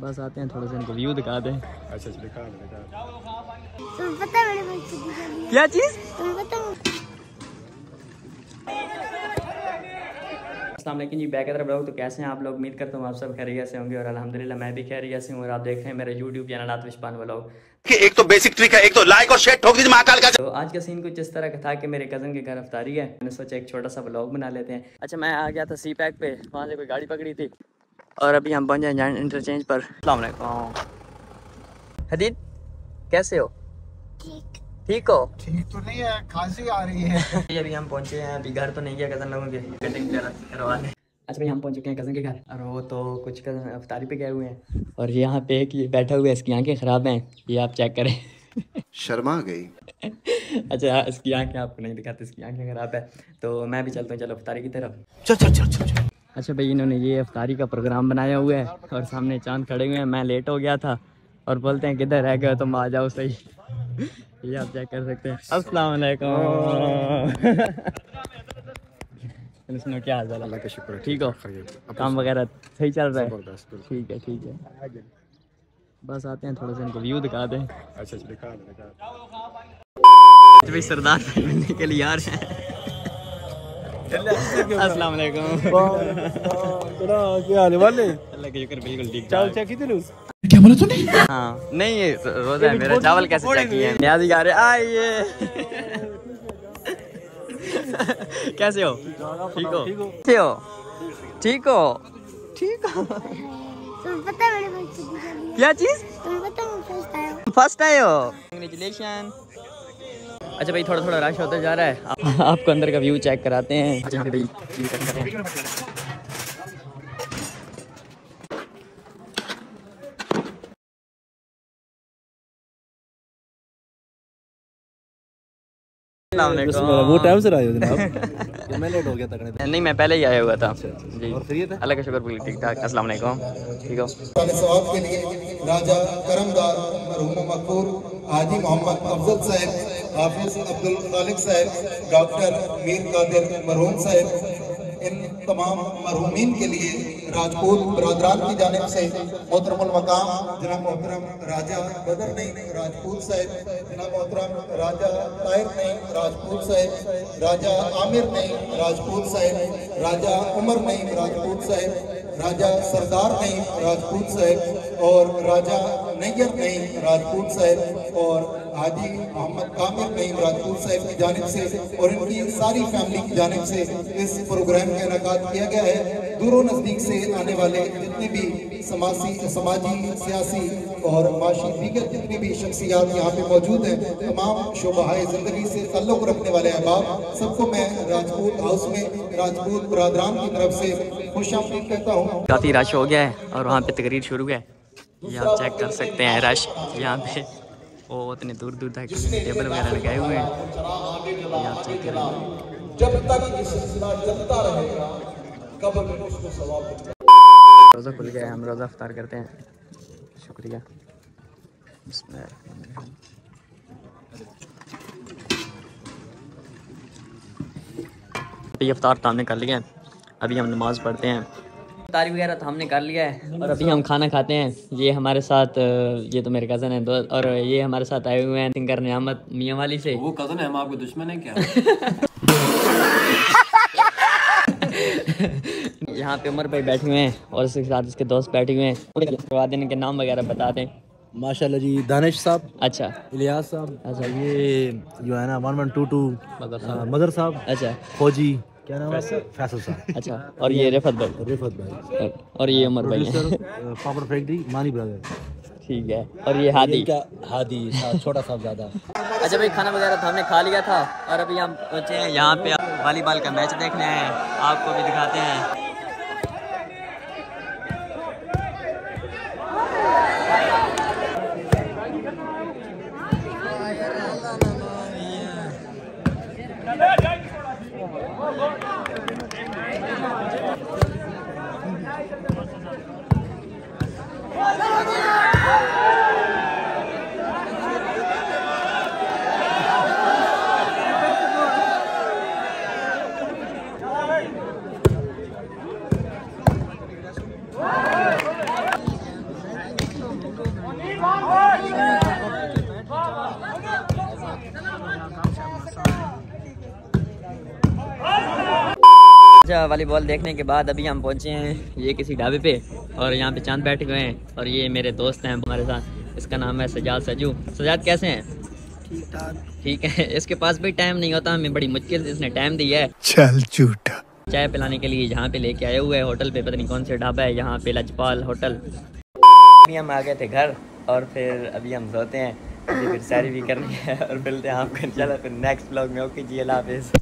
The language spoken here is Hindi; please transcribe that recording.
बस आते हैं थोड़ा सा इनको व्यू दिखा दें। अच्छा दिखा। तुम्हें पता है मैंने क्या चीज? तुम्हें पता है? अस्सलाम वालेकुम जी, बैक तरफ लोग तो कैसे हैं आप लोग? उम्मीद करता हूँ आप सब खैरियत से होंगे और अल्हम्दुलिल्लाह मैं भी खैरियत से हूँ। और आप देख रहे हैं मेरे यूट्यूब चैनल आतिश पान व्लॉग। एक तो बेसिक ट्रिक है, एक तो लाइक और शेयर ठोक दीजिए महाकाल का। तो आज का सीन कुछ इस तरह का था कि मेरे कज़न के घर अफ्तारी है, मैंने सोचा एक छोटा सा व्लॉग बना लेते हैं। अच्छा, मैं आ गया था सी पैक पे, वहाँ से कोई गाड़ी पकड़ी थी और अभी हम पहुँचे हैं इंटरचेंज पर। अस्सलाम वालेकुम हदीद, कैसे हो? ठीक हो? ठीक तो नहीं है, खांसी आ रही है। अभी हम पहुँचे हैं, अभी घर तो नहीं गया कज़न लोगों के कटिंग करवाने। अच्छा भाई, हम पहुँच चुके हैं कज़न के घर और वो तो कुछ कज़न अफ्तारी पे गए हुए हैं और यहाँ पे एक ये बैठा हुआ है, इसकी आंखें ख़राब हैं, ये आप चेक करें। शर्मा गई। अच्छा, इसकी आंखें आपको नहीं दिखाते, इसकी आंखें ख़राब है। तो मैं भी चलता हूँ, चलो अफ्तारी की तरफ। चल। अच्छा भाई, इन्होंने ये अफ्तारी का प्रोग्राम बनाया हुआ है और सामने चांद खड़े हुए हैं। मैं लेट हो गया था और बोलते हैं किधर रह गए तुम, आ जाओ सही। ये आप चेक कर सकते हैं। अस्सलाम वालेकुम। सुनो, क्या हाल चाल? अल्लाह का शुक्र, ठीक हो? काम वगैरह सही चल रहा है? ठीक है ठीक है। बस आते हैं थोड़ा सा इनको व्यू दिखा दें। अच्छा दिखा। भाई सरदार मिलने के लिए आ रहे हैं। अस्सलाम वालेकुम। क्या हाल है वाले? अल्लाह का शुक्र, बिल्कुल ठीक। चावल चेक की तेरे? क्या बोला तूने? हाँ नहीं, ये रोजा है मेरा। चावल कैसे चेक किए? न्याजी आ रहे, आइए। कैसे हो? ठीक हो? ठीक हो? ठीक हो? ठीक हो? तुम्हें पता है मैंने क्या चीज? तुम्हें पता है मैं फर्स्ट आया हूँ। फर्स्ट आए हो, कांग्रेचुलेशन। अच्छा भाई, थोड़ा थोड़ा रश होता जा रहा है, आपको अंदर का व्यू चेक कराते हैं। अच्छा भाई, व्यू चेक करते हैं। वो टाइम से आए हो जनाब? मैं लेट हो गया था। नहीं, मैं पहले ही आया हुआ था जी। और फ्री थे? अल्लाह का शुक्र, बिल्कुल ठीक ठाक। अस्सलाम वालेकुम। ठीक हो? सवाब के लिए राजा करमदार मरहूम मकबूल हाजी मोहम्मद अफजल साहब, हाफिज अब्दुल खालिक साहब, डॉक्टर मीर कादिर मरहूम साहब, इन तमाम मरहूमीन के लिए राजपूत बरादरान की जानिब से मोहतरमुल मकाम जनाब मोहतरम राजा बदर नईम राजपूत साहब, जनाब मोहतरम राजा ताहिर नईम राजपूत साहब, राजा आमिर नईम राजपूत साहब, राजा उमर नईम राजपूत साहब, राजा सरदार नईम राजपूत साहब और राजा नैयर नईम राजपूत साहब और हाजी मोहम्मद कामिर नईम राजपूत साहब की जानिब से और इनकी सारी फैमिली की जानिब से इस प्रोग्राम का इनेकाद किया गया है। दूरों नज़दीक से आने वाले जितने भी समाजी सियासी और माशी दीगर जितनी भी शख्सियात यहाँ पे मौजूद हैं, तमाम शोबाए ज़िंदगी से ताल्लुक़ रखने वाले अहबाब, सबको मैं राजपूत हाउस में राजपूत बरादरान की तरफ से खुशामदीद कहता हूँ। काफ़ी रश हो गया है और वहाँ पे तकरीर शुरू है, ये आप चेक कर सकते हैं। रश यहाँ पे वो उतने दूर दूर तक टेबल वगैरह लगाए हुए हैं, ये आप चेक करें। जब तक ये सिलसिला चलता रहेगा कब्र में उसको सवाब। रोज़ा खुल गया है, हम रोज़ा इफ्तार करते हैं। शुक्रिया। ये इफ्तार तो हमने कर लिया है, अभी हम नमाज़ पढ़ते हैं। इफ्तारी वगैरह तो हमने कर लिया है और अभी हम खाना खाते हैं। ये हमारे साथ, ये तो मेरे कज़न है दोस्त, और ये हमारे साथ आए हुए हैं सिंगर नियामत मियाँ वाली से। वो कज़न है, हम आपके दुश्मन है क्या? यहाँ पे उमर भाई बैठे हुए हैं और उसके साथ उसके दोस्त बैठे हुए हैं। करवा देने के नाम वगैरह बता दें। माशाल्लाह जी, दानिश साहब, अच्छा, इलियास साहब, अच्छा, ये जो है ना 1122 मदर साहब, अच्छा, फौजी, क्या नाम है? फैसल साहब, अच्छा, और ये रिफत भाई, रिफत भाई, और ये उमर भाई हैं। पापड़ फैक्ट्री मानी ब्रदर, ठीक है, और ये हादी, हादी छोटा साहब ज़्यादा। अच्छा भाई, खाना वगैरह तो हमने खा लिया था और अभी हम पहुँचे हैं यहाँ पे वॉलीबॉल का मैच देखने आए हैं, आपको भी दिखाते हैं। अच्छा वॉलीबॉल देखने के बाद अभी हम पहुंचे हैं ये किसी ढाबे पे और यहाँ पे चांद बैठे हुए हैं और ये मेरे दोस्त हैं हमारे साथ। इसका नाम है सजाद सजू। सजाद कैसे हैं? ठीक है। इसके पास भी टाइम नहीं होता, हमें बड़ी मुश्किल से इसने टाइम दिया है। चल झूठा। चाय पिलाने के लिए यहाँ पे लेके आए हुए हैं होटल पे, पता नहीं कौन से ढाबा है यहाँ पे, लजपाल होटल। अभी हम आ गए थे घर और फिर अभी हम सोते हैं, फिर सैरी भी करनी है और मिलते हैं आपको इंशाल्लाह फिर नेक्स्ट व्लॉग में। ओके जी, अल्लाह हाफिज़।